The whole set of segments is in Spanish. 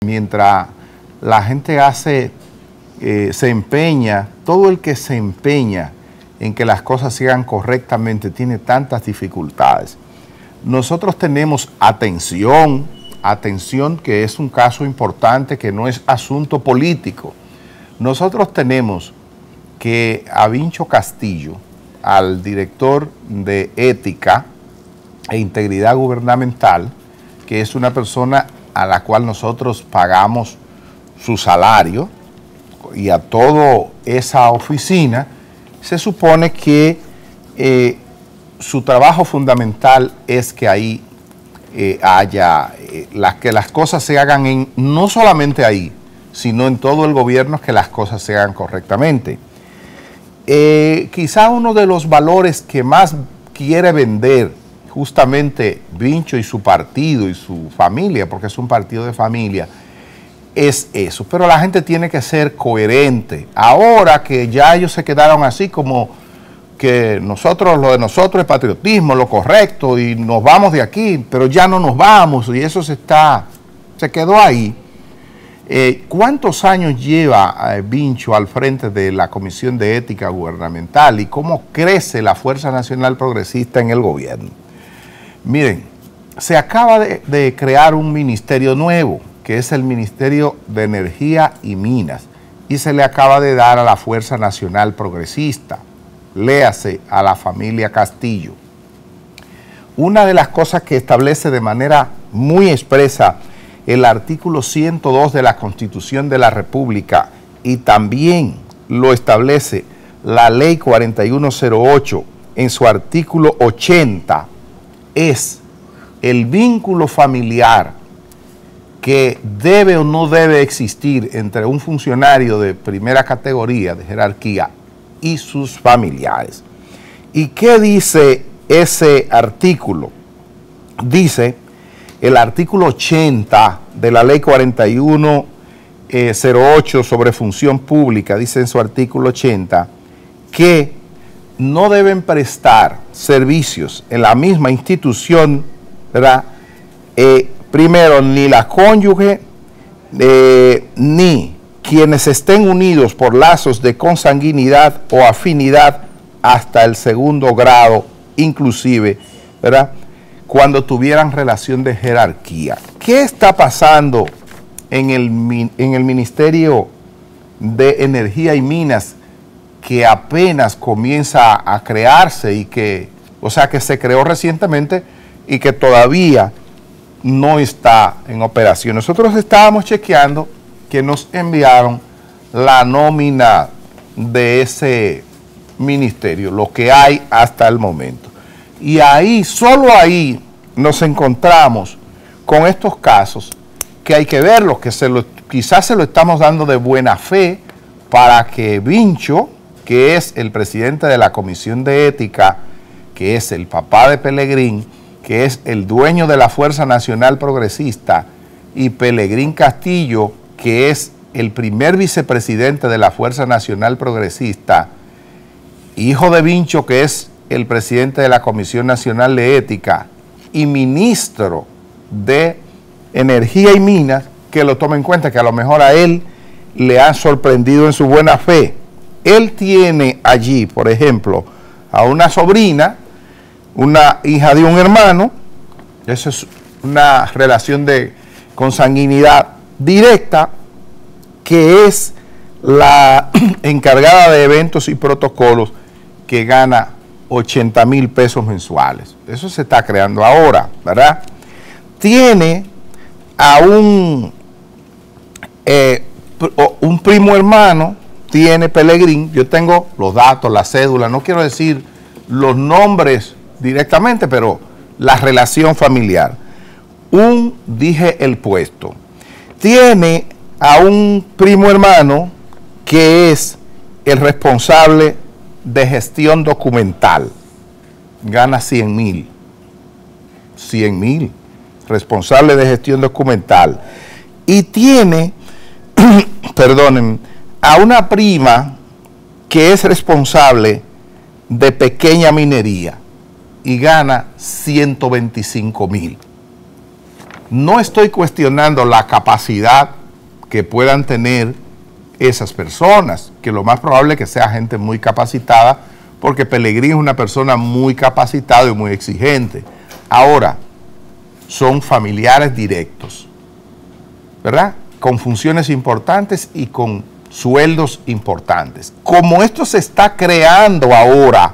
Mientras la gente se empeña, todo el que se empeña en que las cosas sigan correctamente tiene tantas dificultades. Nosotros tenemos atención que es un caso importante, que no es asunto político. Nosotros tenemos que a Vincho Castillo, al director de Ética e Integridad Gubernamental, que es una persona a la cual nosotros pagamos su salario, y a toda esa oficina, se supone que su trabajo fundamental es que ahí que las cosas se hagan no solamente ahí, sino en todo el gobierno, que las cosas se hagan correctamente. Quizá uno de los valores que más quiere vender justamente Vincho y su partido y su familia, porque es un partido de familia, es eso. Pero la gente tiene que ser coherente. Ahora que ya ellos se quedaron así como que lo de nosotros es patriotismo, lo correcto, y nos vamos de aquí, pero ya no nos vamos, y eso se quedó ahí. ¿Cuántos años lleva Vincho al frente de la Comisión de Ética Gubernamental y cómo crece la Fuerza Nacional Progresista en el gobierno? Miren, se acaba de crear un ministerio nuevo, que es el Ministerio de Energía y Minas, y se le acaba de dar a la Fuerza Nacional Progresista, léase a la familia Castillo. Una de las cosas que establece de manera muy expresa el artículo 102 de la Constitución de la República, y también lo establece la Ley 4108 en su artículo 80, es el vínculo familiar que debe o no debe existir entre un funcionario de primera categoría, de jerarquía, y sus familiares. ¿Y qué dice ese artículo? Dice el artículo 80 de la Ley 4108 sobre función pública, dice en su artículo 80, que no deben prestar servicios en la misma institución, ¿verdad? Primero, ni la cónyuge, ni quienes estén unidos por lazos de consanguinidad o afinidad hasta el segundo grado, inclusive, ¿verdad?, cuando tuvieran relación de jerarquía. ¿Qué está pasando en el Ministerio de Energía y Minas, que apenas comienza a crearse y que se creó recientemente y que todavía no está en operación? Nosotros estábamos chequeando que nos enviaron la nómina de ese ministerio, lo que hay hasta el momento. Y ahí, solo ahí, nos encontramos con estos casos que hay que verlos, que quizás se lo estamos dando de buena fe para que Vincho, que es el presidente de la Comisión de Ética, que es el papá de Pelegrín, que es el dueño de la Fuerza Nacional Progresista, y Pelegrín Castillo, que es el primer vicepresidente de la Fuerza Nacional Progresista, hijo de Vincho, que es el presidente de la Comisión Nacional de Ética y ministro de Energía y Minas, que lo tome en cuenta, que a lo mejor a él le han sorprendido en su buena fe. Él tiene allí, por ejemplo, a una sobrina, una hija de un hermano. Eso es una relación de consanguinidad directa, que es la encargada de eventos y protocolos, que gana 80,000 pesos mensuales. Eso se está creando ahora, ¿verdad? Tiene a un primo hermano, tiene Pelegrín. Yo tengo los datos, la cédula, no quiero decir los nombres directamente, pero la relación familiar. Dije el puesto. Tiene a un primo hermano que es el responsable de gestión documental. Gana 100,000. 100,000. Responsable de gestión documental. Y tiene, perdonen, a una prima que es responsable de pequeña minería y gana 125,000. No estoy cuestionando la capacidad que puedan tener esas personas, que lo más probable es que sea gente muy capacitada, porque Pellegrini es una persona muy capacitada y muy exigente. Ahora, son familiares directos, ¿verdad? Con funciones importantes y con sueldos importantes. Como esto se está creando ahora,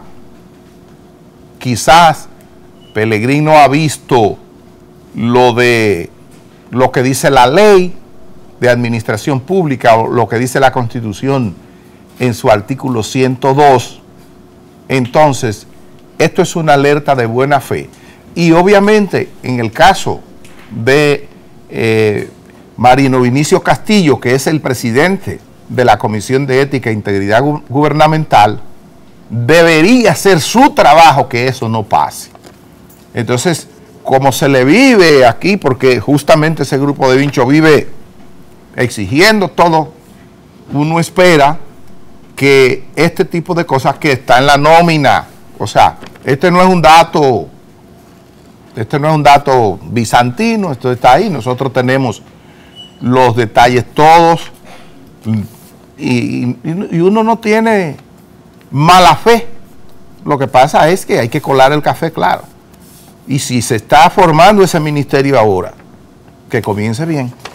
quizás Pellegrini no ha visto lo que dice la ley de administración pública o lo que dice la Constitución en su artículo 102. Entonces, esto es una alerta de buena fe. Y obviamente, en el caso de Marino Vinicio Castillo, que es el presidente de la Comisión de Ética e Integridad Gubernamental, debería hacer su trabajo que eso no pase. Entonces, como se le vive aquí, porque justamente ese grupo de Vincho vive exigiendo todo, uno espera que este tipo de cosas que está en la nómina, o sea, este no es un dato bizantino, esto está ahí, nosotros tenemos los detalles todos y uno no tiene mala fe. Lo que pasa es que hay que colar el café, claro. Y si se está formando ese ministerio ahora, que comience bien.